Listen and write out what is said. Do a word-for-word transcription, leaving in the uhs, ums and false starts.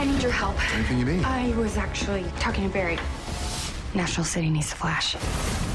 I need your help. Anything you need? I was actually talking to Barry. National City needs a flash.